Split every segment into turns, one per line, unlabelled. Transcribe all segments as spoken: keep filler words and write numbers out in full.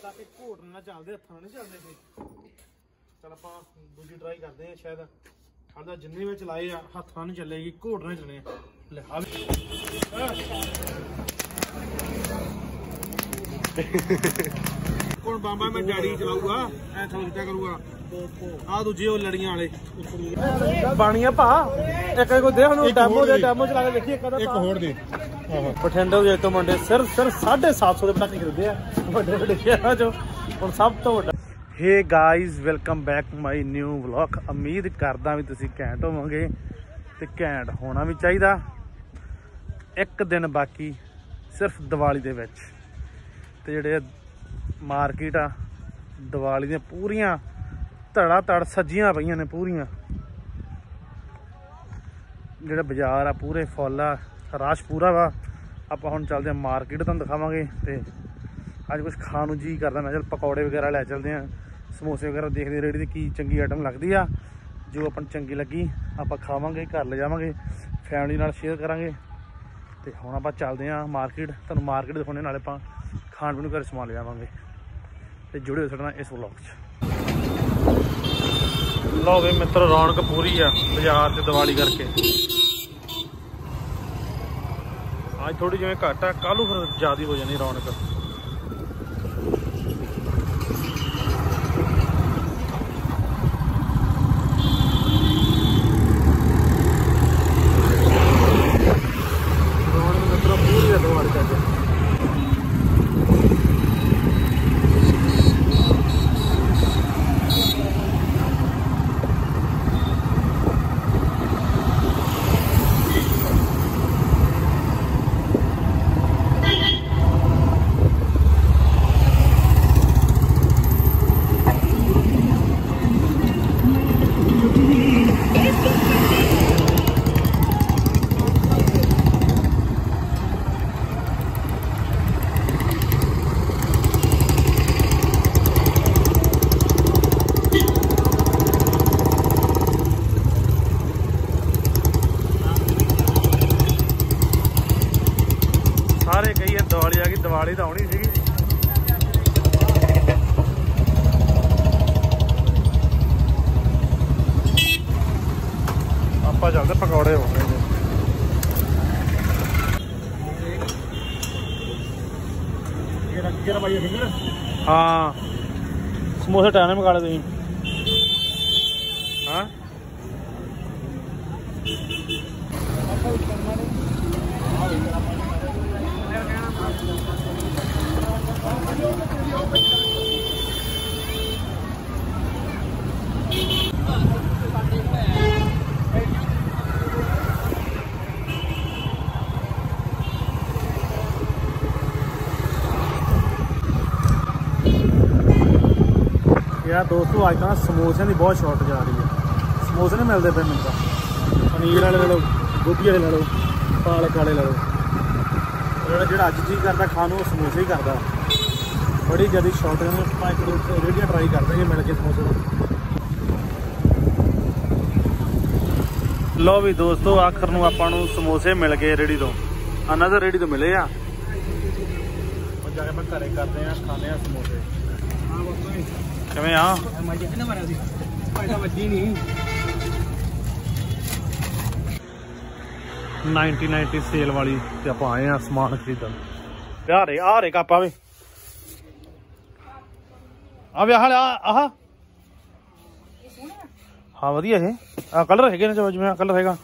तक घोट ना चलते हथा नहीं चलते थे। चल आप दूजी ट्राई करते हैं शायद साढ़ा जिन्ने में चलाए आ हथा नहीं चलेगी घोट ना चले कौन बाबा मैं डैडी चलाऊगा ऐ थोड़ा करूंगा आ दूजे वो लड़ियां वाले बाणिया भा एक को दे हम डेमो दे डेमो चला के देखिए एक होर दे बठिंडे जे तो मुंडे सिर्फ सिर्फ साढ़े सात सौ के पटाखे खरीदे बड़े बड़े शहरों चो हुण सब तो वड्डा। Hey guys welcome back my new vlog. उम्मीद करदा भी तुसीं घैंट होवोगे ते घैंट होना भी चाहिदा। एक दिन बाकी सिर्फ दिवाली दे विच ते जिहड़े मार्केट आ दिवाली दी पूरियां धड़ा धड़ सजियां पईयां ने पूरियां जिहड़ा बाजार आ पूरे फुੱਲ आ रश पूरा वा। आपां हुण चलदे आं मार्केट तुहानूं दिखावांगे ते अज कुछ खाण नूं जी करदा मैं चल पकौड़े वगैरह लै चलदे आं समोसे वगैरह देखदे रेड़ी दी की चंगी आइटम लगदी आ जो आपां नूं चंगी लगी आपां खावांगे घर ले जावांगे फैमिली नाल शेयर करांगे। ते हुण आपां चलदे आं मार्केट तुहानूं मार्केट दिखाउने नाले आपां खाण पीण घर समान ले जावांगे ते जुड़े साडे नाल इस व्लॉग च। लो बे मित्र रौनक पूरी आ बाजार से दिवाली करके आज थोड़ी जिवें घट है कल फिर ज्यादा हो जानी रौनक। रौनक मित्र पूरी है दिवाली करके। सारे कही दिवाली आ गई दिवाली तो आनी सी। आप चलते पकौड़े हो गए हाँ समोसे टाइम में मंगा ले तुम। हाँ यार दोस्तों अज तक समोसिया की बहुत शॉर्टेज आ रही है। समोसे नहीं मिलते पे मिलता पनीर वाले ले लो गोभी वाले ले लो पालक वाले ले लो जो अज जी करता खाने वो समोसे ही करता बड़ी ज़्यादा शॉर्टेज में रेडियाँ ट्राई करते हैं मिल के समोसे। लो भी दोस्तों आखिर में आपां नूं समोसे मिल गए रेडी तो अनदर रेडी तो मिले आ जाके मैं घरे करते हैं खाने समोसे किवें आ नाइनटी नाइनटी सेल वाली ते आपां आए हैं समान खरीदन। आ रहे आ रहे कापा वे आ व्याह आह हाँ वधिया है आ कलर है जिवें कलर हैगा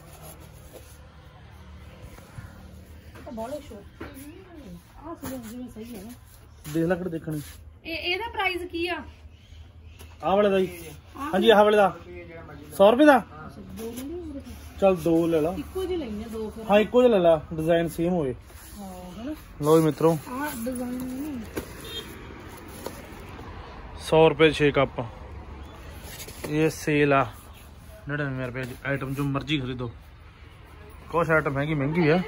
देख ला किहड़े देखणी
ਇਹਦਾ ਪ੍ਰਾਈਸ ਕੀ ਆ
आ वाले दा हाँ जी आ वाले दा सौ रुपए दा चल दो ले ला
ਇੱਕੋ ਜਿਹੇ ਲੈਣੇ ਦੋ ਫਿਰ
हाँ इको ले ला डिजाइन सेम होए
ਹਾਂ ਹਨਾ
लो जी मित्रों
ਆ ਡਿਜ਼ਾਈਨ
सौ रुपए छे कप ये सेल आ नड़िनवे रुपए आइटम जो मर्जी खरीदो कुछ आइटम महंगी महंगी है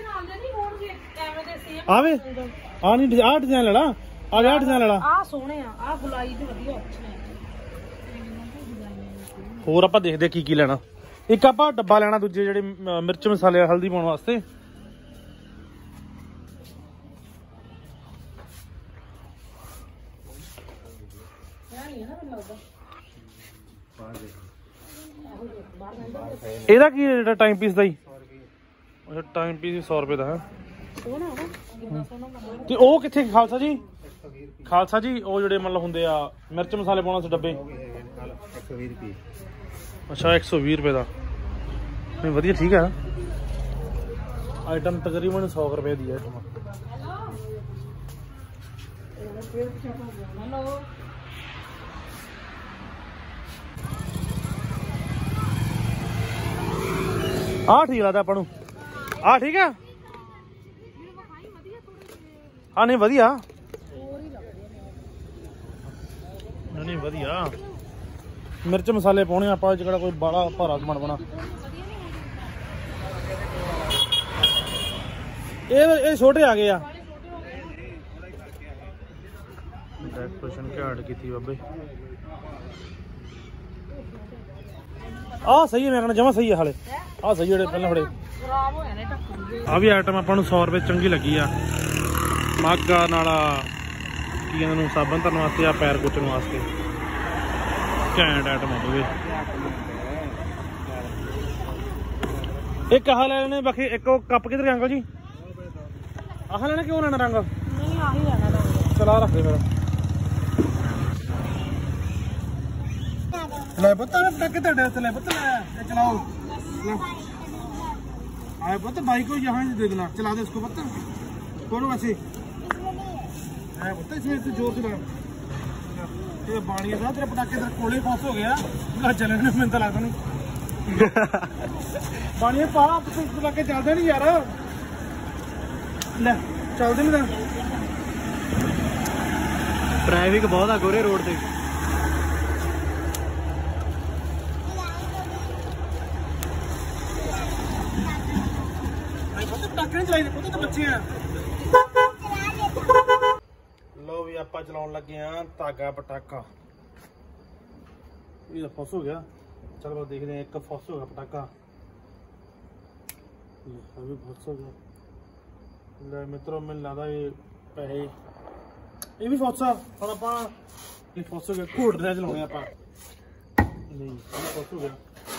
आवे आ नहीं आ डिजाइन लेना आ जा डिजाइन लेना
ਆ ਸੋਹਣੇ ਆ ਆ ਗੁਲਾਈ ਦੇ ਵਧੀਆ ਅੱਛੇ ਆ
होर आपां देखदे की की लेना एक आपां डब्बा लेना दूजे जेहड़े मिर्च मसाले हल्दी पाउण वास्ते
ਨਹੀਂ ਹੈ ਨਾ ਮੈਨੂੰ ਲੱਗਦਾ
ਇਹਦਾ ਕੀ ਰੇਟ ਹੈ ਟਾਈਮ ਪੀਸ ਦਾ ਹੀ? ਅੱਛਾ ਟਾਈਮ ਪੀਸ ਸੌ ਰੁਪਏ ਦਾ ਹੈ।
ਸੋਹਣਾ ਹੈ ਕਿੰਨਾ ਸੋਹਣਾ ਬਣਦਾ।
ਤੇ ਉਹ ਕਿੱਥੇ ਖਾਲਸਾ ਜੀ? ਖਾਲਸਾ ਜੀ ਉਹ ਜਿਹੜੇ ਮਤਲਬ ਹੁੰਦੇ ਆ ਮਿਰਚ ਮਸਾਲੇ ਪਾਉਣਾ ਸੀ ਡੱਬੇ
ਇੱਕ ਸੌ ਵੀਹ ਰੁਪਏ।
ਅੱਛਾ ਇੱਕ ਸੌ ਵੀਹ ਰੁਪਏ ਦਾ। ਨਹੀਂ ਵਧੀਆ ਠੀਕ ਆ। ਆਈਟਮ ਤਕਰੀਬਨ ਸੌ ਰੁਪਏ ਦੀ ਹੈ ਆਈਟਮ।
ਹੈਲੋ
ਆਹ ਠੀਕ ਲੱਗਦਾ ਆਪਾਂ ਨੂੰ। ਆਹ ਠੀਕ ਆ। ਹਾਂ ਨਹੀਂ ਵਧੀਆ ਨਹੀਂ ਵਧੀਆ। ਮਿਰਚ ਮਸਾਲੇ ਪਾਉਣੇ ਆਪਾਂ ਜਿਹੜਾ ਕੋਈ ਬਾਹਲਾ ਭਾਰਾ ਸਮਾਨ ਬਣਾ। ਇਹ ਇਹ ਛੋਟੇ ਆ ਗਏ ਆ। ਡੈਕੋਰੇਸ਼ਨ ਘਾਟ ਕੀਤੀ ਬਾਬੇ। ਆਹ ਸਹੀ ਹੈ ਮੈਂ ਕਹਿੰਦਾ ਜਮਾ ਸਹੀ ਹੈ ਹਾਲੇ। ਆਹ ਸਹੀ ਜਿਹੜੇ ਪਹਿਲਾਂ ਫੜੇ
ਖਰਾਬ ਹੋਇਆ ਨੇ ਢੱਕਣ ਦੇ।
ਆ ਵੀ ਆਈਟਮ ਆਪਾਂ ਨੂੰ ਸੌ ਰੁਪਏ ਚੰਗੀ ਲੱਗੀ ਆ। ਮਾਗਾ ਨਾਲ ਕੀ ਕਹਿੰਦੇ ਨੂੰ ਸਾਬਣ ਧਰਨ ਵਾਸਤੇ ਆ ਪੈਰ ਕੁੱਟਣ ਵਾਸਤੇ ਘੈਂਟ ਆਈਟਮ ਹੋਵੇ। ਇੱਕ ਆਹ ਲੈ ਲੈਣੇ ਬਾਕੀ ਇੱਕ ਉਹ ਕੱਪ ਕਿੱਧਰ ਅੰਕਲ ਜੀ? ਆਹ ਲੈਣਾ ਕਿਉਂ ਲੈਣਾ ਰੰਗ?
ਨਹੀਂ ਆਹੀ ਲੈਣਾ ਰੰਗ।
ਚਲਾ ਰੱਖ ਦੇ ਫਿਰ। ਲੈ ਪੁੱਤ ਪਟਾਕੇ ਤੁਹਾਡੇ ਉੱਤੇ ਲੈ ਪੁੱਤ ਲੈ ਇਹ चलाओ। आए पुत्र भाई को यहाँ से दे देना। चला दे इसको पुत्र। कौन वैसे आए पुत्र इसमें तो जोर से लगा। ये बाणिया साहब तेरे पटाखे तेरे कोले पास हो गया ना चले मैं तो लगता नहीं बाणिया पा पटाखे चलते नहीं यार। ले चलते नहीं ट्रैफिक बहुत आ गोरे रोड से। लो भी आप चलाउन लगे हैं धागा पटाखा। ये फस हो गया। चलो बस देखते हैं। एक फस हो गया पटाखा। अभी फस हो गया। ले मित्रों मैंने लगता ये पैसे ये भी फस हम आप ये फस हो गया। घोड़ रहा चलाने आप नहीं फस हो गया।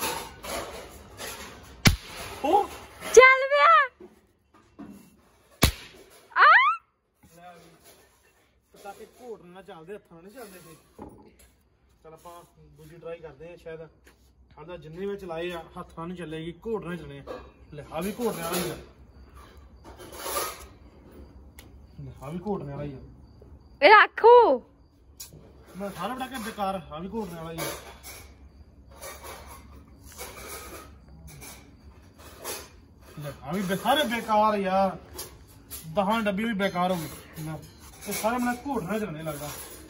ओ
चल गया
पटाखे घोड़ ना चलते हथा नहीं चलते। चल आप दूजी ट्राई करते हैं। शायद आधा जिन्ने भी चलाए आ हथा नहीं चलेगी घोड़ ना चले। ले आ भी घोड़ने वाला ही है। आ भी घोड़ने वाला ही है।
रखो
मैं सारा पटाखे बेकार आ भी घोड़ने वाला ही है। अभी सारे बेकार यार। दहा डब्बी भी बेकार हो गई। तो सारे मैंने घोड़ना चलने लगा।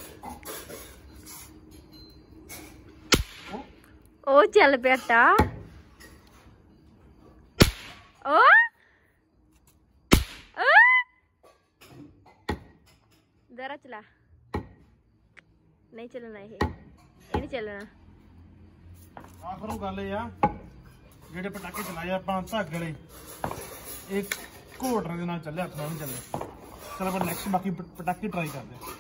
ओ चल बेटा ओ ओ जरा चला। नहीं चलना ये ये नहीं चलना।
आखिर गल ये आ ਜਿਹੜੇ ਪਟਾਕੇ ਚਲਾਏ ਆਪਾਂ ਧਾਗੇ ਵਾਲੇ ਇਹ ਘੋੜਨੇ ਦੇ ਨਾਲ ਚੱਲੇ ਹੱਥ ਨਾਲ ਨਹੀਂ ਚੱਲੇ। ਚਲ ਆਪਾਂ ਨੈਕਸਟ ਬਾਕੀ ਪਟਾਕੇ ਟਰਾਈ ਕਰਦੇ ਹਾਂ।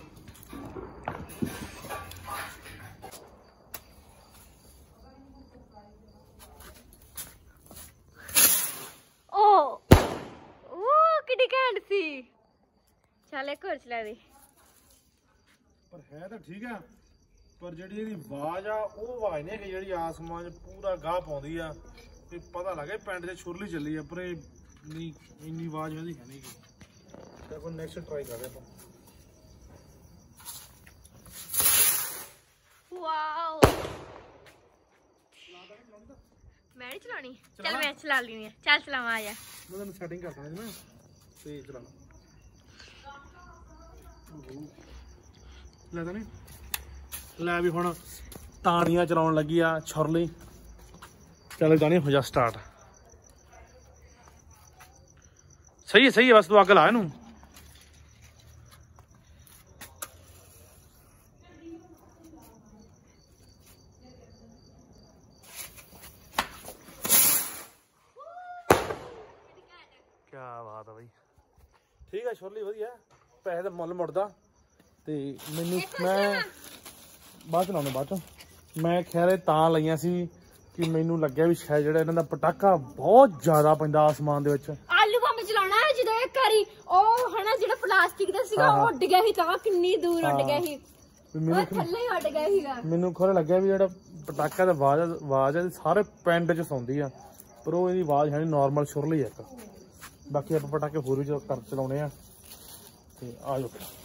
ओ ओ किडी कैंड सी। चल एक और चला दे।
पर है तो ठीक है पर ਜਿਹੜੀ ਇਹਦੀ ਆਵਾਜ਼ ਆ ਉਹ ਆਵਾਜ਼ ਨਹੀਂ ਕਿ ਜਿਹੜੀ ਆਸਮਾਨ 'ਚ ਪੂਰਾ ਗਾਹ ਪਾਉਂਦੀ ਆ। ਤੇ ਪਤਾ ਲੱਗੇ ਪਿੰਡ 'ਚ ਛੁਰਲੀ ਚੱਲੀ ਆ ਪਰ ਇਹ ਨਹੀਂ ਇੰਨੀ ਆਵਾਜ਼ ਉਹਦੀ ਹੈ ਨਹੀਂ। ਤੇ ਆਪਾਂ ਨੈਕਸਟ ਟਰਾਈ ਕਰਦੇ ਆਪਾਂ।
वाओ मैं नहीं चलानी। चल मैं चला ली है। चल चलावा आ जा।
मैं ਤੁਹਾਨੂੰ ਸੈਟਿੰਗ ਕਰ ਦਾਂਗਾ ਨਾ ਤੇ ਚਲਾ ਲਾ। ਲੈ ਤਾਂ ਨਹੀਂ ਲੈ ਵੀ ਹੁਣ ਤਾੜੀਆਂ ਚਲਾਉਣ ਲੱਗੀ ਆ ਛੁਰਲੀ। चलो जाने हो जा स्टार्ट। सही है सही है बस तू अग ला नू। क्या बात है भाई। ठीक है छोरली वधिया पैसे तो मुल मुड़दा ते मैनू मैं ਬਾਅਦ ਚਲਾਉਣੇ ਬਾਅਦ ਚੋਂ ਮੈਂ ਖੈਰੇ ਤਾਂ ਲਈਆਂ ਸੀ ਕਿ ਮੈਨੂੰ ਲੱਗਿਆ ਵੀ ਸ਼ਾਇਦ ਜਿਹੜਾ ਇਹਨਾਂ ਦਾ ਪਟਾਕਾ ਬਹੁਤ ਜ਼ਿਆਦਾ ਪੈਂਦਾ ਆਸਮਾਨ ਦੇ ਵਿੱਚ।
ਆਲੂ ਬੰਬ ਚਲਾਉਣਾ ਹੈ ਜਦੋਂ ਇੱਕ ਵਾਰੀ ਉਹ ਹਨਾ ਜਿਹੜਾ ਪਲਾਸਟਿਕ ਦਾ ਸੀਗਾ ਉਹ ਉੱਡ ਗਿਆ ਸੀ ਤਾਂ ਕਿੰਨੀ ਦੂਰ ਉੱਡ ਗਿਆ ਸੀ ਉਹ ਥੱਲੇ ਹੀ ਉੱਡ ਗਿਆ ਸੀਗਾ। ਮੈਨੂੰ
ਖਰੇ ਲੱਗਿਆ ਵੀ ਜਿਹੜਾ ਪਟਾਕਾ ਦਾ ਆਵਾਜ਼ ਆਵਾਜ਼ ਹੈ ਸਾਰੇ ਪਿੰਡ 'ਚ ਸੁਣਦੀ ਆ ਪਰ ਉਹ ਇਹਦੀ ਆਵਾਜ਼ ਹੈ ਨਹੀਂ ਨੋਰਮਲ ਸੁਰ ਲਈ ਇੱਕ। ਬਾਕੀ ਆਪਾਂ ਪਟਾਕੇ ਹੋਰ ਵੀ ਕਰ ਚਲਾਉਣੇ ਆ ਤੇ ਆ ਜਾਓ।